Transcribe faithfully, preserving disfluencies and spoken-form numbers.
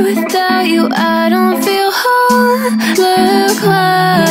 without you I don't feel whole. Look what